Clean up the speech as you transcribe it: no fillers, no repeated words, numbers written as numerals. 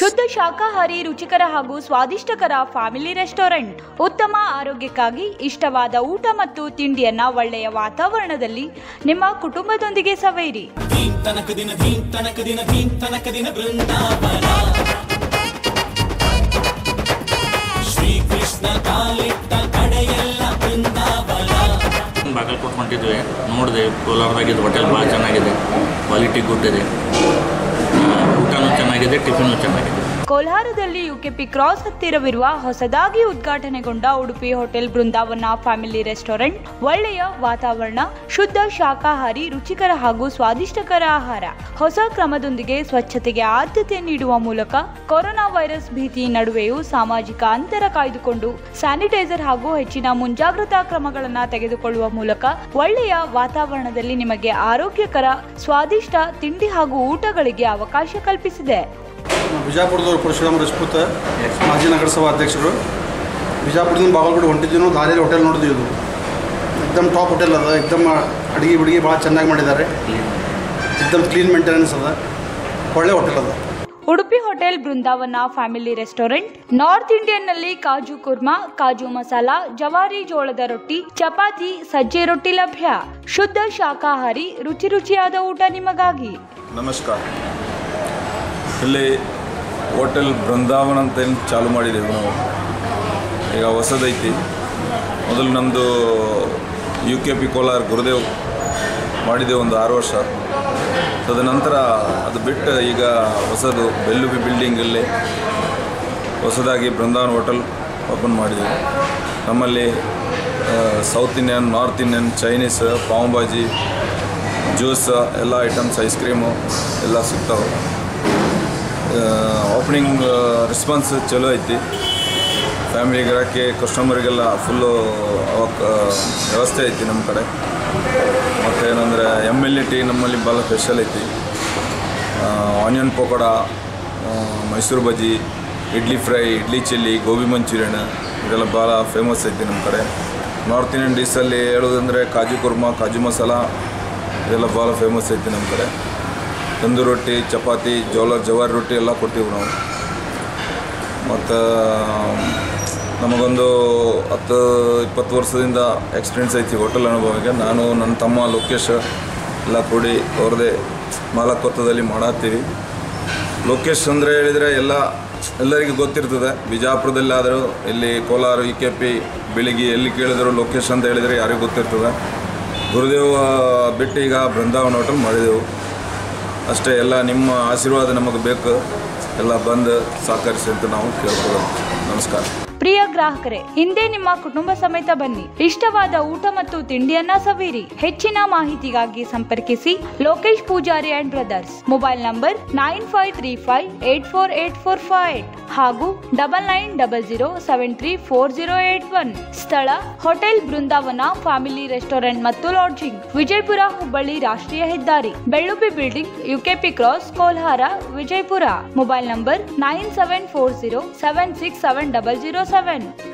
ಶುದ್ಧ ಶಾಕಾಹಾರಿ ರುಚಿಕರ ಹಾಗೂ ಸ್ವಾದಿಷ್ಟಕರ ಫ್ಯಾಮಿಲಿ ರೆಸ್ಟೋರೆಂಟ್. ಉತ್ತಮ ಆರೋಗ್ಯಕ್ಕಾಗಿ ಇಷ್ಟವಾದ ಊಟ ಮತ್ತು ತಿಂಡಿಯನ್ನ ಒಳ್ಳೆಯ ವಾತಾವರಣದಲ್ಲಿ ನಿಮ್ಮ ಕುಟುಂಬದೊಂದಿಗೆ ಸವಿಯಿರಿ. ಬಾಗಲಕೋಟೆ ಹೊಂಟಿದ್ವಿ, ನೋಡಿದೆ ಕೋಲಾರದಾಗಿದ್ದು ಹೋಟೆಲ್ ಭಾಳ ಚೆನ್ನಾಗಿದೆ, ಕ್ವಾಲಿಟಿ ಗುಡ್ ಇದೆ, ಊಟನೂ ಚೆನ್ನಾಗಿದೆ, ಟಿಫಿನೂ ಚೆನ್ನಾಗಿದೆ. ಕೋಲಾರದಲ್ಲಿ ಯುಕೆಪಿ ಕ್ರಾಸ್ ಹತ್ತಿರವಿರುವ ಹೊಸದಾಗಿ ಉದ್ಘಾಟನೆಗೊಂಡ Udupi hotel Brindavan family restaurant ಒಳ್ಳೆಯ ವಾತಾವರಣ, ಶುದ್ಧ ಶಾಕಾಹಾರಿ ರುಚಿಕರ ಹಾಗೂ ಸ್ವಾದಿಷ್ಟಕರ ಆಹಾರ, ಹೊಸ ಕ್ರಮದೊಂದಿಗೆ ಸ್ವಚ್ಛತೆಗೆ ಆದ್ಯತೆ ನೀಡುವ ಮೂಲಕ ಕೊರೋನಾ ವೈರಸ್ ಭೀತಿ ನಡುವೆಯೂ ಸಾಮಾಜಿಕ ಅಂತರ ಕಾಯ್ದುಕೊಂಡು ಸ್ಯಾನಿಟೈಸರ್ ಹಾಗೂ ಹೆಚ್ಚಿನ ಮುಂಜಾಗ್ರತಾ ಕ್ರಮಗಳನ್ನು ತೆಗೆದುಕೊಳ್ಳುವ ಮೂಲಕ ಒಳ್ಳೆಯ ವಾತಾವರಣದಲ್ಲಿ ನಿಮಗೆ ಆರೋಗ್ಯಕರ ಸ್ವಾದಿಷ್ಟ ತಿಂಡಿ ಹಾಗೂ ಊಟಗಳಿಗೆ ಅವಕಾಶ ಕಲ್ಪಿಸಿದೆ. ಬಿಜಾಪುರದವರು ಪರಶುರಾಮ ರಾಜಪೂತ್, ಮಾಜಿ ನಗರಸಭಾ ಅಧ್ಯಕ್ಷರು. ಬಿಜಾಪುರದಿಂದ ಬಾಗಲಕೋಟೆ ಹೊಂಟಿದ್ದೀವಿ, ದಾರಿಯಲ್ಲಿ ಹೋಟೆಲ್ ನೋಡಿದ್ವಿ. ಇದು ಎಕ್ದಮ್ ಟಾಪ್ ಹೋಟೆಲ್ ಅದ, ಎಕ್ದಮ್ ಅಡುಗೆ ಬಿಡುಗೆ ಭಾಳ ಚೆನ್ನಾಗಿ ಮಾಡಿದ್ದಾರೆ, ಎಕ್ದಮ್ ಕ್ಲೀನ್ ಮೇಂಟೆನೆನ್ಸ್ ಅದ, ಒಳ್ಳೆ ಹೋಟೆಲ್ ಅದ. Udupi hotel Brindavan family restaurant North Indian ನಲ್ಲಿ ಕಾಜು ಕುರ್ಮಾ, ಕಾಜು ಮಸಾಲಾ, ಜವಾರಿ ಜೋಳದ ರೊಟ್ಟಿ, ಚಪಾತಿ, ಸಜ್ಜೆ ರೊಟ್ಟಿ ಲಭ್ಯ. ಶುದ್ಧ ಶಾಕಾಹಾರಿ ರುಚಿ ರುಚಿಯಾದ ಊಟ ನಿಮಗಾಗಿ. ನಮಸ್ಕಾರ. ಇಲ್ಲಿ ಹೋಟೆಲ್ ಬೃಂದಾವನ ಅಂತ ಏನು ಚಾಲು ಮಾಡಿದ್ದೇವೆ ನಾವು, ಈಗ ಹೊಸದೈತಿ. ಮೊದಲು ನಮ್ಮದು UKP ಕೋಲಾರ ಗುರುದೇವ್ ಮಾಡಿದ್ದೇವೆ ಒಂದು 6 ವರ್ಷ. ತದನಂತರ ಅದು ಬಿಟ್ಟು ಈಗ ಹೊಸದು ಬೆಲ್ಲುಬಿ ಬಿಲ್ಡಿಂಗಲ್ಲಿ ಹೊಸದಾಗಿ ಬೃಂದಾವನ ಹೋಟೆಲ್ ಓಪನ್ ಮಾಡಿದ್ದೇವೆ. ನಮ್ಮಲ್ಲಿ South Indian, North Indian, Chinese, pav bhaji, juice ಎಲ್ಲ ಐಟಮ್ಸ್, ಐಸ್ ಕ್ರೀಮು ಎಲ್ಲ ಸಿಗ್ತಾವೆ. ಓಪನಿಂಗ್ ರೆಸ್ಪಾನ್ಸ್ ಚಲೋ ಐತಿ. ಫ್ಯಾಮಿಲಿಗೆ ಕಸ್ಟಮರಿಗೆಲ್ಲ ಫುಲ್ಲು ವ್ಯವಸ್ಥೆ ಐತಿ ನಮ್ಮ ಕಡೆ. ಮತ್ತು ಏನಂದರೆ MLT ನಮ್ಮಲ್ಲಿ ಭಾಳ ಸ್ಪೆಷಲ್ ಐತಿ. Onion pakoda, Mysore bajji, idli fry, idli chilli, gobi Manchurian ಇದೆಲ್ಲ ಭಾಳ ಫೇಮಸ್ ಐತಿ ನಮ್ಮ ಕಡೆ. ನಾರ್ತ್ ಇಂಡಿಯನ್ ಡಿಶಲ್ಲಿ ಹೇಳೋದಂದರೆ ಕಾಜು ಕುರ್ಮಾ, ಕಾಜು ಮಸಾಲ ಇದೆಲ್ಲ ಭಾಳ ಫೇಮಸ್ ಐತಿ ನಮ್ಮ ಕಡೆ. ತಂದೂರಿ ರೊಟ್ಟಿ, ಚಪಾತಿ, ಜವಾರಿ ರೊಟ್ಟಿ ಎಲ್ಲ ಕೊಡ್ತೀವಿ ನಾವು. ಮತ್ತು ನಮಗೊಂದು 10-20 ವರ್ಷದಿಂದ ಎಕ್ಸ್ಪೀರಿಯನ್ಸ್ ಐತಿ ಹೋಟೆಲ್ ಅನುಭವಕ್ಕೆ. ನಾನು, ನನ್ನ ತಮ್ಮ ಲೋಕೇಶ್ ಎಲ್ಲ ಕೂಡಿ ಅವ್ರದ್ದೇ ಮಾಲಕತ್ವದಲ್ಲಿ ಮಾಡತ್ತೀವಿ. ಲೋಕೇಶ್ ಅಂದರೆ ಹೇಳಿದರೆ ಎಲ್ಲರಿಗೂ ಗೊತ್ತಿರ್ತದೆ. ಬಿಜಾಪುರದಲ್ಲಾದರೂ, ಇಲ್ಲಿ ಕೋಲಾರ, UKP, ಬೆಳಿಗ್ಗೆ ಎಲ್ಲಿ ಕೇಳಿದ್ರು ಲೋಕೇಶ್ ಅಂತ ಹೇಳಿದರೆ ಯಾರಿಗೂ ಗೊತ್ತಿರ್ತದೆ. ಗುರುದೇವ ಬಿಟ್ಟು ಈಗ ಬೃಂದಾವನ ಹೋಟೆಲ್ ಮಾಡಿದೆವು ಅಷ್ಟೇ. ಎಲ್ಲ ನಿಮ್ಮ ಆಶೀರ್ವಾದ ನಮಗೆ ಬೇಕು, ಎಲ್ಲ ಬಂದು ಸಹಕರಿಸಿ ಅಂತ ನಾವು ಕೇಳ್ಕೊಳ್ಳೋದು. ನಮಸ್ಕಾರ. ಪ್ರಿಯ ಗ್ರಾಹಕರೇ, ಹಿಂದೆ ನಿಮ್ಮ ಕುಟುಂಬ ಸಮೇತ ಬನ್ನಿ, ಇಷ್ಟವಾದ ಊಟ ಮತ್ತು ತಿಂಡಿಯನ್ನ ಸವಿಯಿರಿ. ಹೆಚ್ಚಿನ ಮಾಹಿತಿಗಾಗಿ ಸಂಪರ್ಕಿಸಿ Lokesh Pujari and brothers. Mobile number 9535848458 ಹಾಗೂ 9900734081. ಸ್ಥಳ ಹೋಟೆಲ್ ಬೃಂದಾವನ ಫ್ಯಾಮಿಲಿ ರೆಸ್ಟೋರೆಂಟ್ ಮತ್ತು ಲಾಡ್ಜಿಂಗ್, ವಿಜಯಪುರ ಹುಬ್ಬಳ್ಳಿ ರಾಷ್ಟ್ರೀಯ ಹೆದ್ದಾರಿ, Bellubbi building, UKP cross, Kolhar, Vijayapura. Mobile number 9740767007.